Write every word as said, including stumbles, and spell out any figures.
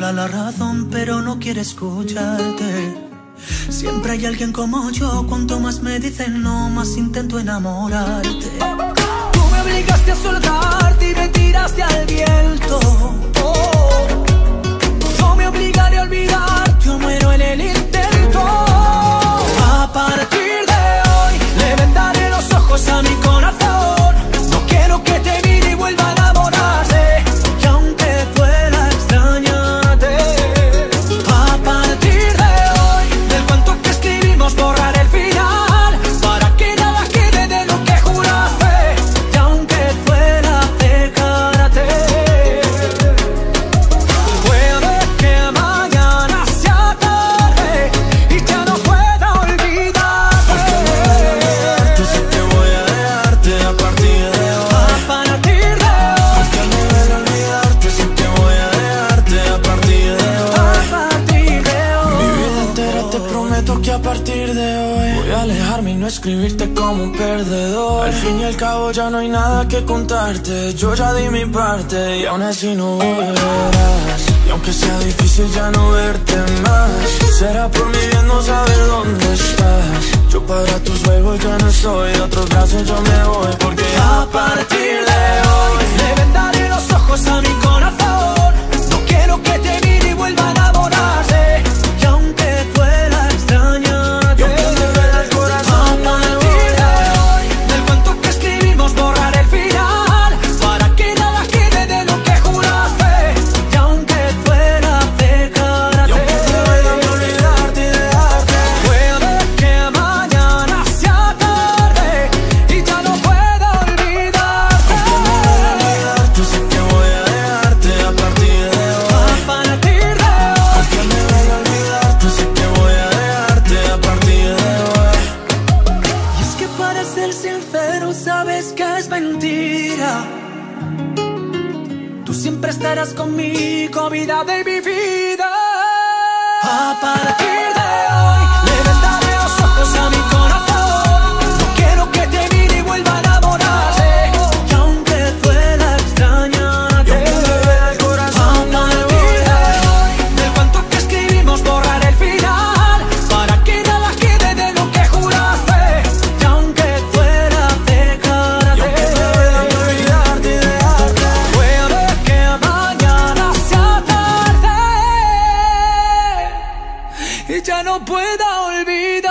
habla la razón, pero no quiere escucharte. Siempre hay alguien como yo, cuanto más me dicen no, más intento enamorarte. Tú me obligaste a soltarte y me tiraste al viento. Oh, yo me obligaré a olvidarte o muero en el intento. A partir de hoy le vendaré los ojos a mi corazón. No quiero que te mire y vuelva a enamorarse, y aunque fuera extrañarte. A partir de hoy del cuento que escribimos borrar el final, para que nada quede de lo que juraste, y aunque fuera dejarte. Puede que mañana sea tarde y ya no pueda olvidarte. Porque sé que voy a dejarte a partir de hoy. A partir de hoy. Porque no voy a olvidarte, sé que voy a dejarte a partir de hoy. A partir de hoy. Mi vida entera te prometo que a partir de hoy voy a alejarme y no escribirte como un perdedor. Al fin y al cabo ya no hay nada que contarte. Yo ya di mi parte y aún así no volverás. Y aunque sea difícil ya no verte más, será por mi bien no saber dónde estás. Yo para tus juegos ya no soy, de otros brazos yo me voy. Porque A partir de hoy le vendaré los ojos a mi corazón. No quiero que te mire y vuelva a enamorarse, y aunque fuera extrañarte. y aunque me duela el corazón A no me partir voy. de hoy del cuento que escribimos borrar el final, para que nada quede de lo que juraste, y aunque fuera dejarte. Y aunque te duela de olvidarte y dejarte. Puede que mañana sea tarde y ya no pueda olvidarte. Yo sé que voy a dejarte a partir de hoy. A partir de hoy. Porque me voy a olvidarte, sé que voy a dejarte a partir de hoy. Y es que para ser sincero sabes que es mentira. Tú siempre estarás conmigo, vida de mi vida. A partir de hoy le vendaré los ojos a mi corazón. No quiero que te mire y vuelva a enamorarse, y aunque fuera extrañarte. Y aunque me duela el corazón no me voy. A partir de hoy del cuento que escribimos borrar el final, para que nada quede de lo que juraste, y aunque fuera dejarte. Y aunque me duela de olvidarte y dejarte. Puede que mañana sea tarde y ya no pueda olvidar.